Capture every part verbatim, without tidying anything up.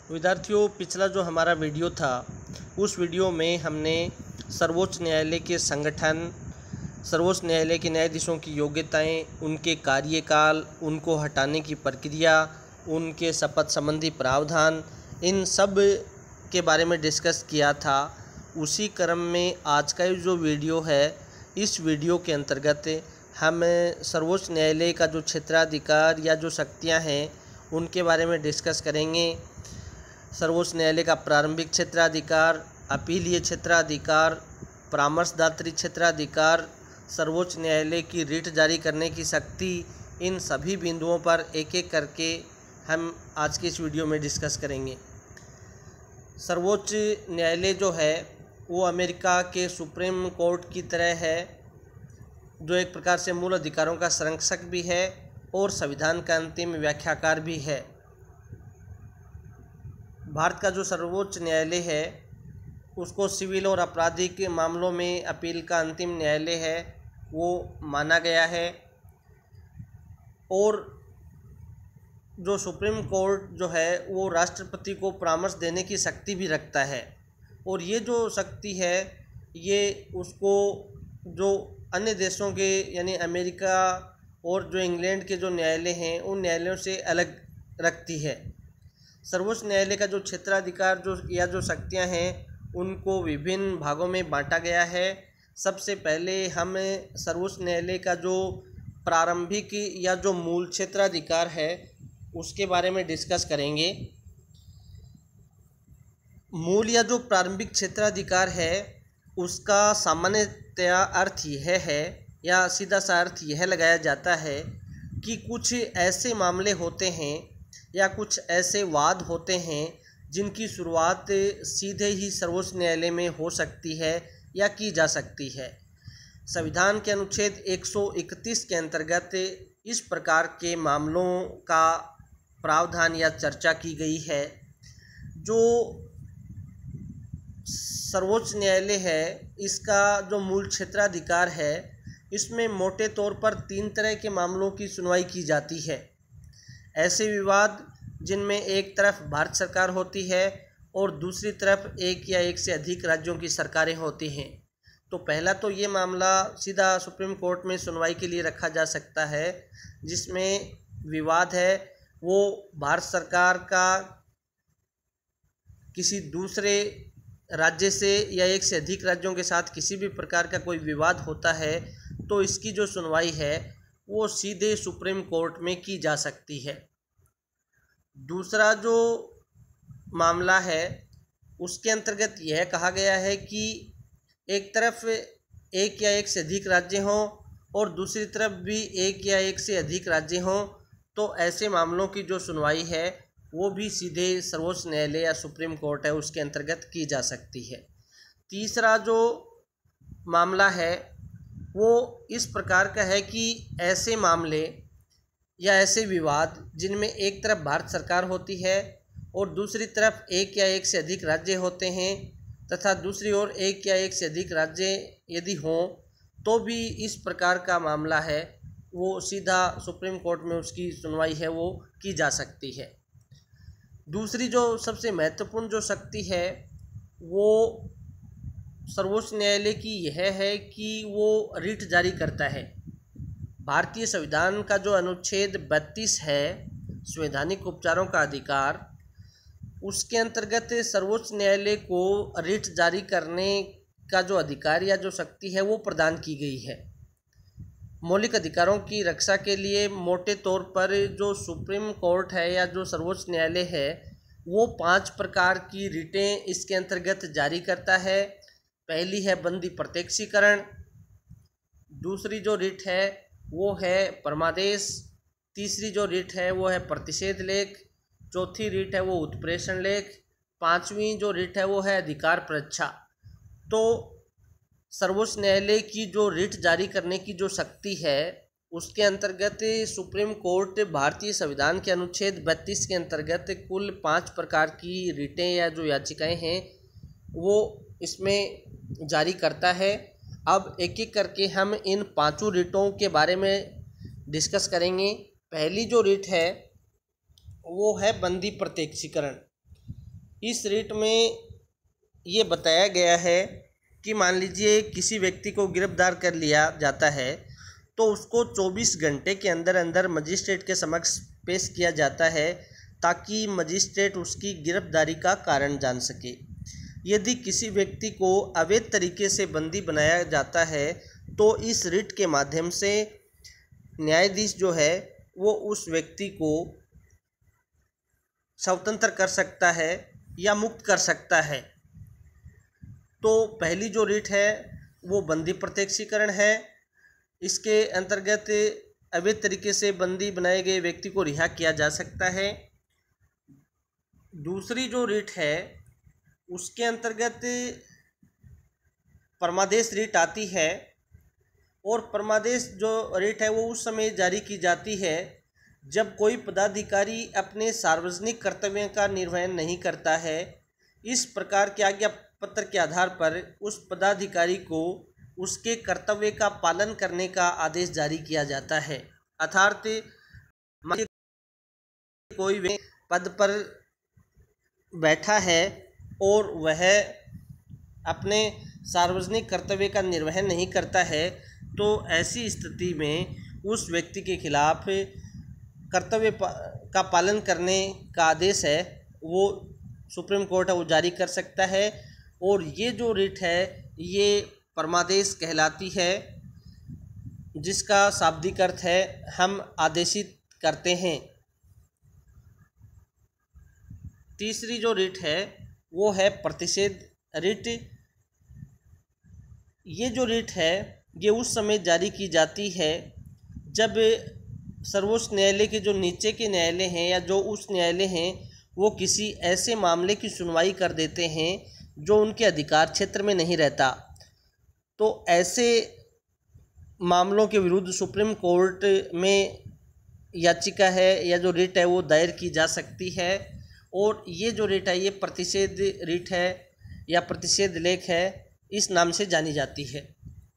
विद्यार्थियों, पिछला जो हमारा वीडियो था उस वीडियो में हमने सर्वोच्च न्यायालय के संगठन, सर्वोच्च न्यायालय के न्यायाधीशों की योग्यताएं, उनके कार्यकाल, उनको हटाने की प्रक्रिया, उनके शपथ संबंधी प्रावधान, इन सब के बारे में डिस्कस किया था। उसी क्रम में आज का जो वीडियो है, इस वीडियो के अंतर्गत हम सर्वोच्च न्यायालय का जो क्षेत्राधिकार या जो शक्तियां हैं उनके बारे में डिस्कस करेंगे। सर्वोच्च न्यायालय का प्रारंभिक क्षेत्राधिकार, अपीलीय क्षेत्राधिकार, परामर्शदात्री क्षेत्राधिकार, सर्वोच्च न्यायालय की रिट जारी करने की शक्ति, इन सभी बिंदुओं पर एक एक करके हम आज के इस वीडियो में डिस्कस करेंगे। सर्वोच्च न्यायालय जो है वो अमेरिका के सुप्रीम कोर्ट की तरह है, जो एक प्रकार से मूल अधिकारों का संरक्षक भी है और संविधान का अंतिम व्याख्याकार भी है। भारत का जो सर्वोच्च न्यायालय है उसको सिविल और आपराधिक मामलों में अपील का अंतिम न्यायालय है वो माना गया है। और जो सुप्रीम कोर्ट जो है वो राष्ट्रपति को परामर्श देने की शक्ति भी रखता है, और ये जो शक्ति है ये उसको जो अन्य देशों के यानी अमेरिका और जो इंग्लैंड के जो न्यायालय हैं उन न्यायालयों से अलग रखती है। सर्वोच्च न्यायालय का जो क्षेत्राधिकार जो या जो शक्तियां हैं उनको विभिन्न भागों में बांटा गया है। सबसे पहले हम सर्वोच्च न्यायालय का जो प्रारंभिक या जो मूल क्षेत्राधिकार है उसके बारे में डिस्कस करेंगे। मूल या जो प्रारंभिक क्षेत्राधिकार है उसका सामान्यतया अर्थ यह है या सीधा सा अर्थ यह लगाया जाता है कि कुछ ऐसे मामले होते हैं या कुछ ऐसे वाद होते हैं जिनकी शुरुआत सीधे ही सर्वोच्च न्यायालय में हो सकती है या की जा सकती है। संविधान के अनुच्छेद एक सौ इकतीस के अंतर्गत इस प्रकार के मामलों का प्रावधान या चर्चा की गई है। जो सर्वोच्च न्यायालय है इसका जो मूल क्षेत्राधिकार है इसमें मोटे तौर पर तीन तरह के मामलों की सुनवाई की जाती है। ऐसे विवाद जिनमें एक तरफ भारत सरकार होती है और दूसरी तरफ एक या एक से अधिक राज्यों की सरकारें होती हैं। तो पहला तो ये मामला सीधा सुप्रीम कोर्ट में सुनवाई के लिए रखा जा सकता है, जिसमें विवाद है वो भारत सरकार का किसी दूसरे राज्य से या एक से अधिक राज्यों के साथ किसी भी प्रकार का कोई विवाद होता है तो इसकी जो सुनवाई है वो सीधे सुप्रीम कोर्ट में की जा सकती है। दूसरा जो मामला है उसके अंतर्गत यह कहा गया है कि एक तरफ एक या एक से अधिक राज्य हों और दूसरी तरफ भी एक या एक से अधिक राज्य हों, तो ऐसे मामलों की जो सुनवाई है वो भी सीधे सर्वोच्च न्यायालय या सुप्रीम कोर्ट है उसके अंतर्गत की जा सकती है। तीसरा जो मामला है वो इस प्रकार का है कि ऐसे मामले या ऐसे विवाद जिनमें एक तरफ भारत सरकार होती है और दूसरी तरफ एक या एक से अधिक राज्य होते हैं तथा दूसरी ओर एक या एक से अधिक राज्य यदि हों तो भी इस प्रकार का मामला है वो सीधा सुप्रीम कोर्ट में उसकी सुनवाई है वो की जा सकती है। दूसरी जो सबसे महत्वपूर्ण जो शक्ति है वो सर्वोच्च न्यायालय की यह है कि वो रिट जारी करता है। भारतीय संविधान का जो अनुच्छेद बत्तीस है, संवैधानिक उपचारों का अधिकार, उसके अंतर्गत सर्वोच्च न्यायालय को रिट जारी करने का जो अधिकार या जो शक्ति है वो प्रदान की गई है। मौलिक अधिकारों की रक्षा के लिए मोटे तौर पर जो सुप्रीम कोर्ट है या जो सर्वोच्च न्यायालय है वो पांच प्रकार की रिटें इसके अंतर्गत जारी करता है। पहली है बंदी प्रत्यक्षीकरण, दूसरी जो रिट है वो है परमादेश, तीसरी जो रिट है वो है प्रतिषेध लेख, चौथी रिट है वो उत्प्रेषण लेख, पांचवी जो रिट है वो है अधिकार परीक्षा। तो सर्वोच्च न्यायालय की जो रिट जारी करने की जो शक्ति है उसके अंतर्गत सुप्रीम कोर्ट भारतीय संविधान के अनुच्छेद बत्तीस के अंतर्गत कुल पाँच प्रकार की रिटें या जो याचिकाएं हैं वो इसमें जारी करता है। अब एक एक करके हम इन पांचों रिटों के बारे में डिस्कस करेंगे। पहली जो रिट है वो है बंदी प्रत्यक्षीकरण। इस रिट में ये बताया गया है कि मान लीजिए किसी व्यक्ति को गिरफ्तार कर लिया जाता है तो उसको चौबीस घंटे के अंदर अंदर मजिस्ट्रेट के समक्ष पेश किया जाता है ताकि मजिस्ट्रेट उसकी गिरफ्तारी का कारण जान सके। यदि किसी व्यक्ति को अवैध तरीके से बंदी बनाया जाता है तो इस रिट के माध्यम से न्यायाधीश जो है वो उस व्यक्ति को स्वतंत्र कर सकता है या मुक्त कर सकता है। तो पहली जो रिट है वो बंदी प्रत्यक्षीकरण है। इसके अंतर्गत अवैध तरीके से बंदी बनाए गए व्यक्ति को रिहा किया जा सकता है। दूसरी जो रिट है उसके अंतर्गत परमादेश रिट आती है और परमादेश जो रिट है वो उस समय जारी की जाती है जब कोई पदाधिकारी अपने सार्वजनिक कर्तव्यों का निर्वहन नहीं करता है। इस प्रकार के आज्ञा पत्र के आधार पर उस पदाधिकारी को उसके कर्तव्य का पालन करने का आदेश जारी किया जाता है। अर्थात कोई व्यक्ति पद पर बैठा है और वह अपने सार्वजनिक कर्तव्य का निर्वहन नहीं करता है तो ऐसी स्थिति में उस व्यक्ति के खिलाफ कर्तव्य का पालन करने का आदेश है वो सुप्रीम कोर्ट है वो जारी कर सकता है। और ये जो रिट है ये परमादेश कहलाती है जिसका शाब्दिक अर्थ है हम आदेशित करते हैं। तीसरी जो रिट है वो है प्रतिषेध रिट। ये जो रिट है ये उस समय जारी की जाती है जब सर्वोच्च न्यायालय के जो नीचे के न्यायालय हैं या जो उच्च न्यायालय हैं वो किसी ऐसे मामले की सुनवाई कर देते हैं जो उनके अधिकार क्षेत्र में नहीं रहता। तो ऐसे मामलों के विरुद्ध सुप्रीम कोर्ट में याचिका है या जो रिट है वो दायर की जा सकती है। और ये जो रिट है ये प्रतिषेध रिट है या प्रतिषेध लेख है, इस नाम से जानी जाती है।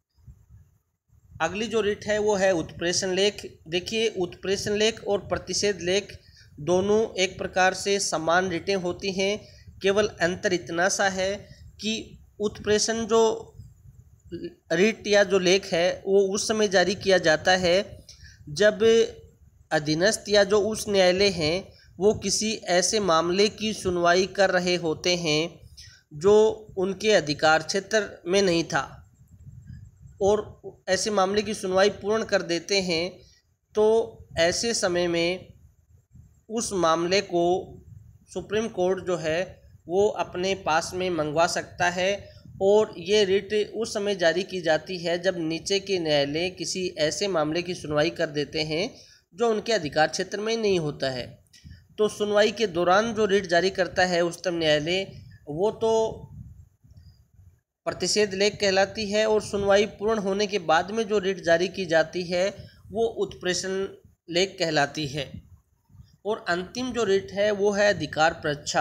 अगली जो रिट है वो है उत्प्रेषण लेख। देखिए उत्प्रेषण लेख और प्रतिषेध लेख दोनों एक प्रकार से समान रिटें होती हैं, केवल अंतर इतना सा है कि उत्प्रेषण जो रिट या जो लेख है वो उस समय जारी किया जाता है जब अधीनस्थ या जो उच्च न्यायालय हैं वो किसी ऐसे मामले की सुनवाई कर रहे होते हैं जो उनके अधिकार क्षेत्र में नहीं था और ऐसे मामले की सुनवाई पूर्ण कर देते हैं। तो ऐसे समय में उस मामले को सुप्रीम कोर्ट जो है वो अपने पास में मंगवा सकता है और ये रिट उस समय जारी की जाती है जब नीचे के न्यायालय किसी ऐसे मामले की सुनवाई कर देते हैं जो उनके अधिकार क्षेत्र में नहीं होता है। तो सुनवाई के दौरान जो रिट जारी करता है उच्चतम न्यायालय वो तो प्रतिषेध लेख कहलाती है और सुनवाई पूर्ण होने के बाद में जो रिट जारी की जाती है वो उत्प्रेषण लेख कहलाती है। और अंतिम जो रिट है वो है अधिकार परीक्षा,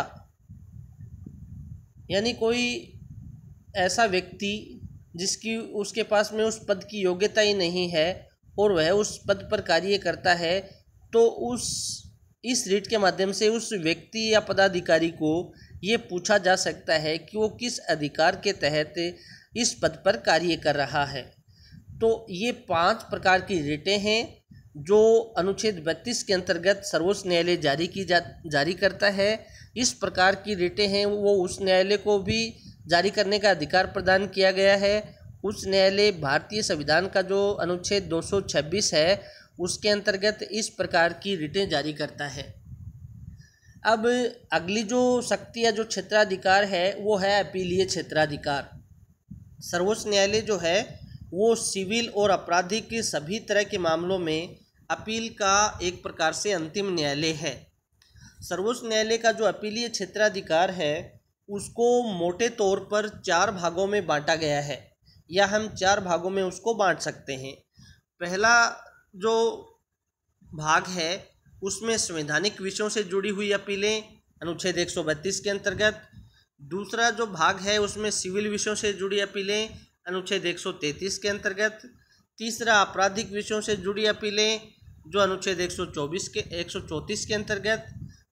यानी कोई ऐसा व्यक्ति जिसकी उसके पास में उस पद की योग्यता ही नहीं है और वह उस पद पर कार्य करता है तो उस इस रिट के माध्यम से उस व्यक्ति या पदाधिकारी को ये पूछा जा सकता है कि वो किस अधिकार के तहत इस पद पर कार्य कर रहा है। तो ये पांच प्रकार की रिटें हैं जो अनुच्छेद बत्तीस के अंतर्गत सर्वोच्च न्यायालय जारी की जा जारी करता है। इस प्रकार की रिटें हैं वो उस न्यायालय को भी जारी करने का अधिकार प्रदान किया गया है। उच्च न्यायालय भारतीय संविधान का जो अनुच्छेद दो सौ छब्बीस है उसके अंतर्गत इस प्रकार की रिटें जारी करता है। अब अगली जो शक्ति या जो क्षेत्राधिकार है वो है अपीलीय क्षेत्राधिकार। सर्वोच्च न्यायालय जो है वो सिविल और आपराधिक सभी तरह के मामलों में अपील का एक प्रकार से अंतिम न्यायालय है। सर्वोच्च न्यायालय का जो अपीलीय क्षेत्राधिकार है उसको मोटे तौर पर चार भागों में बांटा गया है या हम चार भागों में उसको बांट सकते हैं। पहला जो भाग है उसमें संवैधानिक विषयों से जुड़ी हुई अपीलें अनुच्छेद एक सौ बत्तीस के अंतर्गत। दूसरा जो भाग है उसमें सिविल विषयों से जुड़ी अपीलें अनुच्छेद एक सौ तैंतीस के अंतर्गत। तीसरा आपराधिक विषयों से जुड़ी अपीलें जो अनुच्छेद एक सौ चौबीस के एक सौ चौंतीस के अंतर्गत।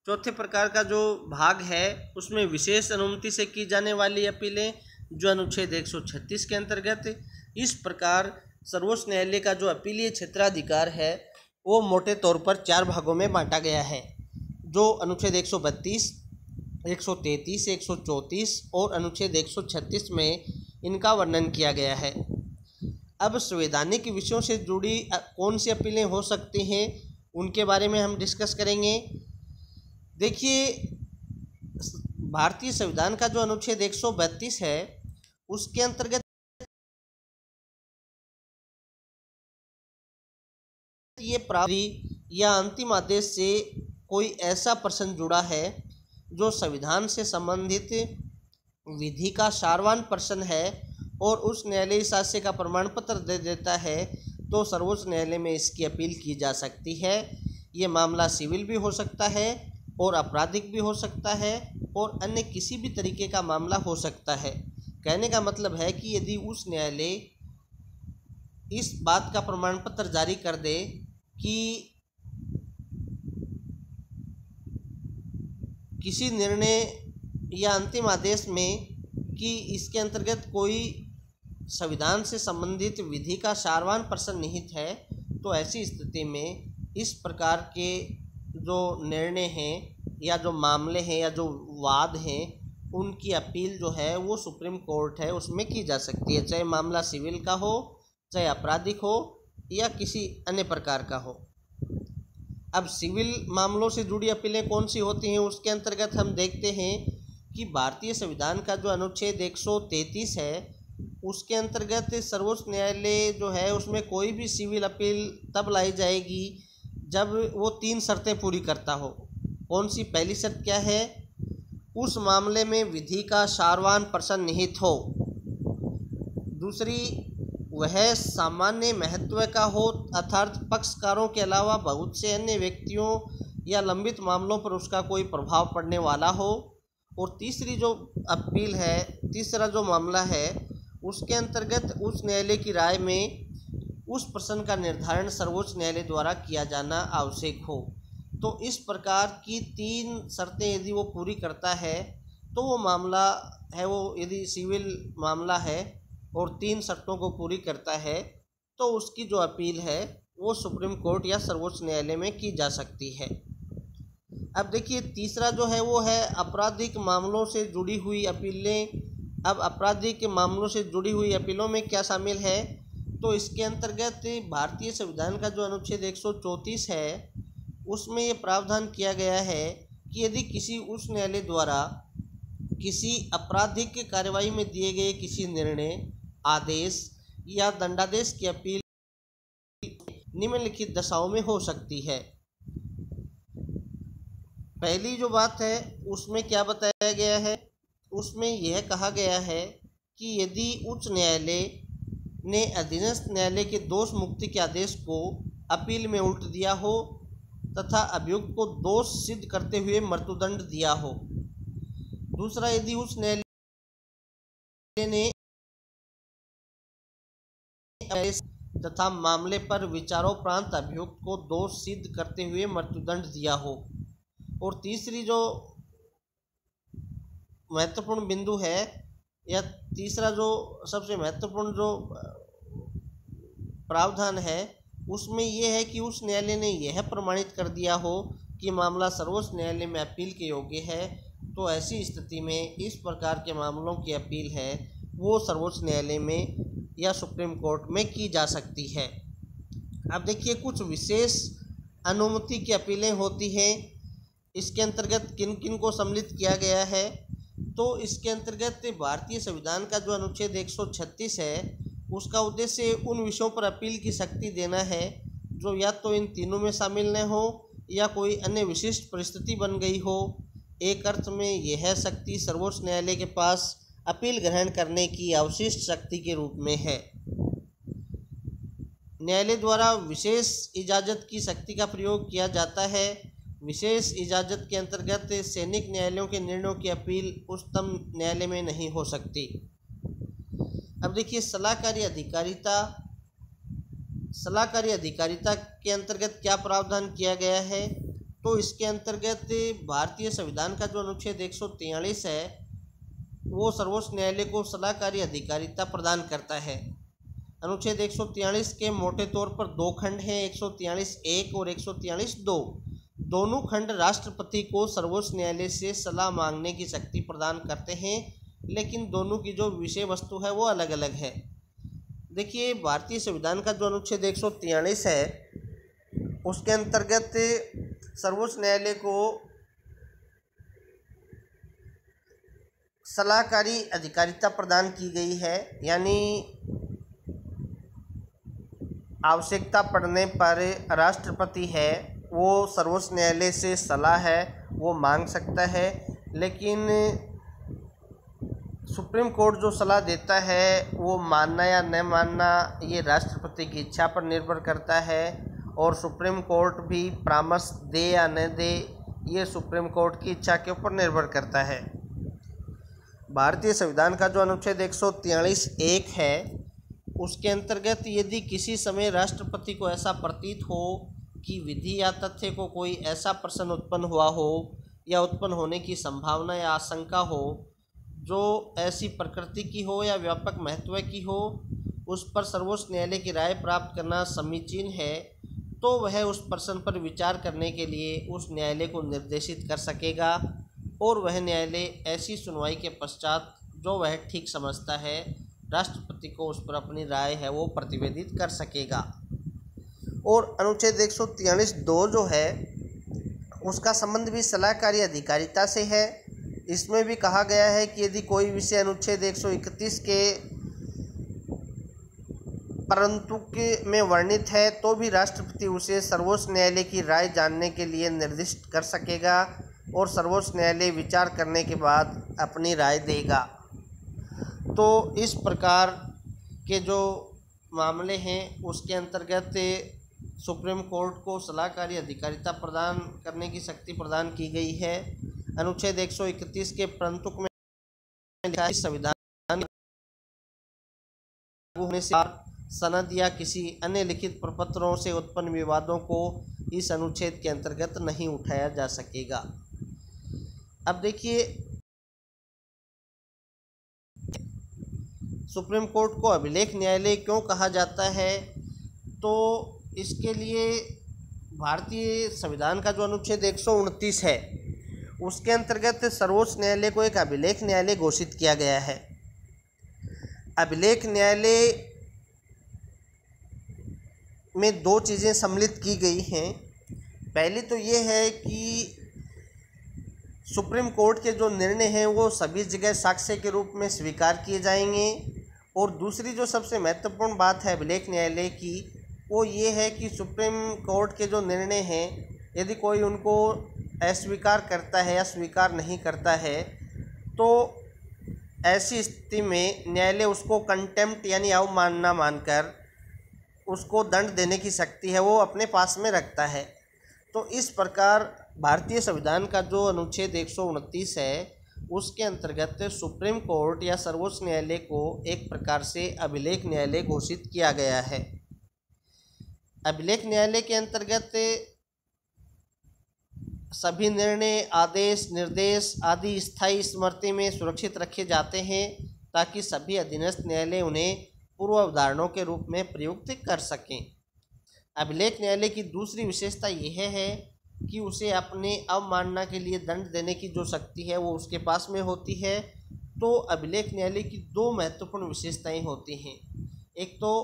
चौथे प्रकार का जो भाग है उसमें विशेष अनुमति से की जाने वाली अपीलें, जो अनुच्छेद एक सौ छत्तीस के अंतर्गत। इस प्रकार सर्वोच्च न्यायालय का जो अपीलीय क्षेत्राधिकार है वो मोटे तौर पर चार भागों में बांटा गया है, जो अनुच्छेद एक सौ बत्तीस, एक सौ तैंतीस, एक सौ चौंतीस और अनुच्छेद एक सौ छत्तीस में इनका वर्णन किया गया है। अब संवैधानिक विषयों से जुड़ी कौन सी अपीलें हो सकती हैं उनके बारे में हम डिस्कस करेंगे। देखिए, भारतीय संविधान का जो अनुच्छेद एक सौ बत्तीस है उसके अंतर्गत ये प्रावधान या अंतिम आदेश से कोई ऐसा प्रश्न जुड़ा है जो संविधान से संबंधित विधि का सारवान प्रश्न है और उस न्यायालयी शास्य का प्रमाण पत्र दे देता है, तो सर्वोच्च न्यायालय में इसकी अपील की जा सकती है। ये मामला सिविल भी हो सकता है और आपराधिक भी हो सकता है और अन्य किसी भी तरीके का मामला हो सकता है। कहने का मतलब है कि यदि उस न्यायालय इस बात का प्रमाण पत्र जारी कर दे कि किसी निर्णय या अंतिम आदेश में कि इसके अंतर्गत कोई संविधान से संबंधित विधि का सारवान प्रश्न निहित है, तो ऐसी स्थिति में इस प्रकार के जो निर्णय हैं या जो मामले हैं या जो वाद हैं उनकी अपील जो है वो सुप्रीम कोर्ट है उसमें की जा सकती है, चाहे मामला सिविल का हो, चाहे आपराधिक हो या किसी अन्य प्रकार का हो। अब सिविल मामलों से जुड़ी अपीलें कौन सी होती हैं उसके अंतर्गत हम देखते हैं कि भारतीय संविधान का जो अनुच्छेद एक सौ तैंतीस है उसके अंतर्गत सर्वोच्च न्यायालय जो है उसमें कोई भी सिविल अपील तब लाई जाएगी जब वो तीन शर्तें पूरी करता हो। कौन सी? पहली शर्त क्या है? उस मामले में विधि का सारवान प्रश्न निहित हो। दूसरी, वह सामान्य महत्व का हो अर्थात पक्षकारों के अलावा बहुत से अन्य व्यक्तियों या लंबित मामलों पर उसका कोई प्रभाव पड़ने वाला हो। और तीसरी जो अपील है, तीसरा जो मामला है उसके अंतर्गत उस न्यायालय की राय में उस प्रश्न का निर्धारण सर्वोच्च न्यायालय द्वारा किया जाना आवश्यक हो। तो इस प्रकार की तीन शर्तें यदि वो पूरी करता है तो वो मामला है, वो यदि सिविल मामला है और तीन शर्तों को पूरी करता है तो उसकी जो अपील है वो सुप्रीम कोर्ट या सर्वोच्च न्यायालय में की जा सकती है। अब देखिए, तीसरा जो है वो है आपराधिक मामलों से जुड़ी हुई अपीलें। अब आपराधिक मामलों से जुड़ी हुई अपीलों में क्या शामिल है? तो इसके अंतर्गत भारतीय संविधान का जो अनुच्छेद एक सौ चौंतीस है उसमें ये प्रावधान किया गया है कि यदि किसी उच्च न्यायालय द्वारा किसी आपराधिक कार्यवाही में दिए गए किसी निर्णय, आदेश या दंडादेश की अपील निम्नलिखित दशाओं में हो सकती है। पहली जो बात है उसमें क्या बताया गया है, उसमें यह कहा गया है कि यदि उच्च न्यायालय ने अधीनस्थ न्यायालय के दोष मुक्ति के आदेश को अपील में उल्ट दिया हो तथा अभियुक्त को दोष सिद्ध करते हुए मृत्युदंड दिया हो। दूसरा, यदि उच्च न्यायालय ने तथा मामले पर विचारोपरांत अभियुक्त को दोष सिद्ध करते हुए मृत्युदंड दिया हो। और तीसरी जो महत्वपूर्ण बिंदु है या तीसरा जो सबसे महत्वपूर्ण जो प्रावधान है उसमें यह है कि उस न्यायालय ने यह प्रमाणित कर दिया हो कि मामला सर्वोच्च न्यायालय में अपील के योग्य है, तो ऐसी स्थिति में इस प्रकार के मामलों की अपील है वो सर्वोच्च न्यायालय में या सुप्रीम कोर्ट में की जा सकती है। अब देखिए, कुछ विशेष अनुमति की अपीलें होती हैं। इसके अंतर्गत किन किन को सम्मिलित किया गया है? तो इसके अंतर्गत भारतीय संविधान का जो अनुच्छेद एक सौ छत्तीस है उसका उद्देश्य उन विषयों पर अपील की शक्ति देना है जो या तो इन तीनों में शामिल न हो या कोई अन्य विशिष्ट परिस्थिति बन गई हो। एक अर्थ में यह शक्ति सर्वोच्च न्यायालय के पास अपील ग्रहण करने की अवशिष्ट शक्ति के रूप में है। न्यायालय द्वारा विशेष इजाज़त की शक्ति का प्रयोग किया जाता है। विशेष इजाज़त के अंतर्गत सैनिक न्यायालयों के निर्णयों की अपील उच्चतम न्यायालय में नहीं हो सकती। अब देखिए, सलाहकारी अधिकारिता। सलाहकारी अधिकारिता के अंतर्गत क्या प्रावधान किया गया है? तो इसके अंतर्गत भारतीय संविधान का जो अनुच्छेद एक सौ तैंतालीस है वो सर्वोच्च न्यायालय को सलाहकारी अधिकारिता प्रदान करता है। अनुच्छेद एक सौ तैंतालीस के मोटे तौर पर दो खंड हैं, एक सौ तैंतालीस एक और एक सौ तैंतालीस दो। दोनों खंड राष्ट्रपति को सर्वोच्च न्यायालय से सलाह मांगने की शक्ति प्रदान करते हैं, लेकिन दोनों की जो विषय वस्तु है वो अलग अलग है। देखिए, भारतीय संविधान का जो अनुच्छेद एक सौ तैंतालीस है उसके अंतर्गत सर्वोच्च न्यायालय को सलाहकारी अधिकारिता प्रदान की गई है, यानी आवश्यकता पड़ने पर राष्ट्रपति है वो सर्वोच्च न्यायालय से सलाह है वो मांग सकता है, लेकिन सुप्रीम कोर्ट जो सलाह देता है वो मानना या न मानना ये राष्ट्रपति की इच्छा पर निर्भर करता है, और सुप्रीम कोर्ट भी परामर्श दे या न दे ये सुप्रीम कोर्ट की इच्छा के ऊपर निर्भर करता है। भारतीय संविधान का जो अनुच्छेद एक सौ तैंतालीस एक है उसके अंतर्गत यदि किसी समय राष्ट्रपति को ऐसा प्रतीत हो कि विधि या तथ्य को कोई ऐसा प्रश्न उत्पन्न हुआ हो या उत्पन्न होने की संभावना या आशंका हो जो ऐसी प्रकृति की हो या व्यापक महत्व की हो, उस पर सर्वोच्च न्यायालय की राय प्राप्त करना समीचीन है, तो वह उस प्रश्न पर विचार करने के लिए उस न्यायालय को निर्देशित कर सकेगा, और वह न्यायालय ऐसी सुनवाई के पश्चात जो वह ठीक समझता है राष्ट्रपति को उस पर अपनी राय है वो प्रतिवेदित कर सकेगा। और अनुच्छेद एक सौ तैंतालीस दो जो है उसका संबंध भी सलाहकारी अधिकारिता से है। इसमें भी कहा गया है कि यदि कोई विषय अनुच्छेद एक सौ इकतीस के परंतु के में वर्णित है तो भी राष्ट्रपति उसे सर्वोच्च न्यायालय की राय जानने के लिए निर्दिष्ट कर सकेगा, और सर्वोच्च न्यायालय विचार करने के बाद अपनी राय देगा। तो इस प्रकार के जो मामले हैं उसके अंतर्गत सुप्रीम कोर्ट को सलाहकारी अधिकारिता प्रदान करने की शक्ति प्रदान की गई है। अनुच्छेद एक सौ इकतीस के प्रंतुक में लिखा है संविधान होने से सनद या किसी अन्य लिखित प्रपत्रों से उत्पन्न विवादों को इस अनुच्छेद के अंतर्गत नहीं उठाया जा सकेगा। अब देखिए, सुप्रीम कोर्ट को अभिलेख न्यायालय क्यों कहा जाता है, तो इसके लिए भारतीय संविधान का जो अनुच्छेद एक सौ उनतीस है उसके अंतर्गत सर्वोच्च न्यायालय को एक अभिलेख न्यायालय घोषित किया गया है। अभिलेख न्यायालय में दो चीज़ें सम्मिलित की गई हैं। पहली तो ये है कि सुप्रीम कोर्ट के जो निर्णय हैं वो सभी जगह साक्ष्य के रूप में स्वीकार किए जाएंगे, और दूसरी जो सबसे महत्वपूर्ण बात है अभिलेख न्यायालय की वो ये है कि सुप्रीम कोर्ट के जो निर्णय हैं यदि कोई उनको अस्वीकार करता है या स्वीकार नहीं करता है तो ऐसी स्थिति में न्यायालय उसको कंटेम्प्ट यानी अवमानना मानकर उसको दंड देने की शक्ति है वो अपने पास में रखता है। तो इस प्रकार भारतीय संविधान का जो अनुच्छेद एक सौ उनतीस है उसके अंतर्गत सुप्रीम कोर्ट या सर्वोच्च न्यायालय को एक प्रकार से अभिलेख न्यायालय घोषित किया गया है। अभिलेख न्यायालय के अंतर्गत सभी निर्णय, आदेश, निर्देश आदि स्थायी स्मृति में सुरक्षित रखे जाते हैं ताकि सभी अधीनस्थ न्यायालय उन्हें पूर्व अवधारणाओं के रूप में प्रयुक्त कर सकें। अभिलेख न्यायालय की दूसरी विशेषता यह है कि उसे अपने अवमानना के लिए दंड देने की जो शक्ति है वो उसके पास में होती है। तो अभिलेख न्यायालय की दो महत्वपूर्ण विशेषताएं होती हैं। एक तो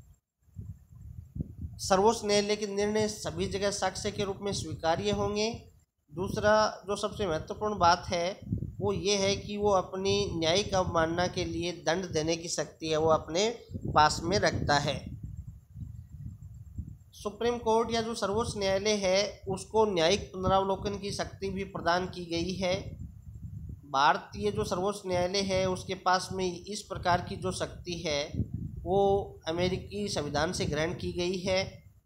सर्वोच्च न्यायालय के निर्णय सभी जगह साक्ष्य के रूप में स्वीकार्य होंगे। दूसरा जो सबसे महत्वपूर्ण बात है वो ये है कि वो अपनी न्यायिक अवमानना के लिए दंड देने की शक्ति है वो अपने पास में रखता है। सुप्रीम कोर्ट या जो सर्वोच्च न्यायालय है उसको न्यायिक पुनरावलोकन की शक्ति भी प्रदान की गई है। भारतीय जो सर्वोच्च न्यायालय है उसके पास में इस प्रकार की जो शक्ति है वो अमेरिकी संविधान से ग्रहण की गई है।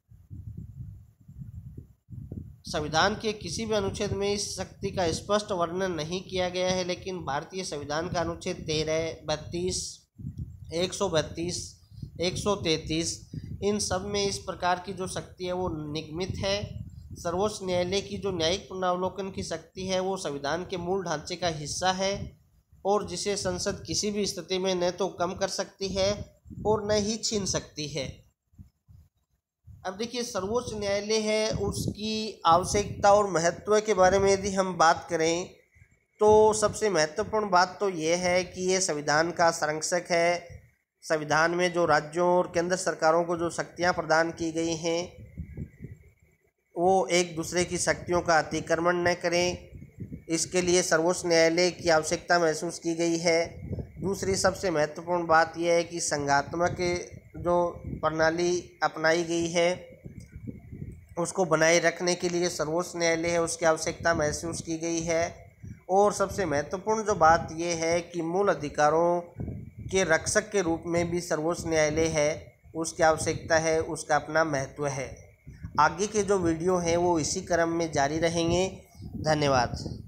संविधान के किसी भी अनुच्छेद में इस शक्ति का स्पष्ट वर्णन नहीं किया गया है, लेकिन भारतीय संविधान का अनुच्छेद तेरह, बत्तीस, एक सौ बत्तीस, एक सौ तैंतीस इन सब में इस प्रकार की जो शक्ति है वो निगमित है। सर्वोच्च न्यायालय की जो न्यायिक पुनरावलोकन की शक्ति है वो संविधान के मूल ढांचे का हिस्सा है और जिसे संसद किसी भी स्थिति में न तो कम कर सकती है और न ही छीन सकती है। अब देखिए, सर्वोच्च न्यायालय है उसकी आवश्यकता और महत्व के बारे में यदि हम बात करें तो सबसे महत्वपूर्ण बात तो ये है कि ये संविधान का संरक्षक है। संविधान में जो राज्यों और केंद्र सरकारों को जो शक्तियां प्रदान की गई हैं वो एक दूसरे की शक्तियों का अतिक्रमण न करें, इसके लिए सर्वोच्च न्यायालय की आवश्यकता महसूस की गई है। दूसरी सबसे महत्वपूर्ण बात यह है कि संघात्मक जो प्रणाली अपनाई गई है उसको बनाए रखने के लिए सर्वोच्च न्यायालय है उसकी आवश्यकता महसूस की गई है। और सबसे महत्वपूर्ण जो बात यह है कि मूल अधिकारों के रक्षक के रूप में भी सर्वोच्च न्यायालय है उसकी आवश्यकता है, उसका अपना महत्व है। आगे के जो वीडियो हैं वो इसी क्रम में जारी रहेंगे। धन्यवाद।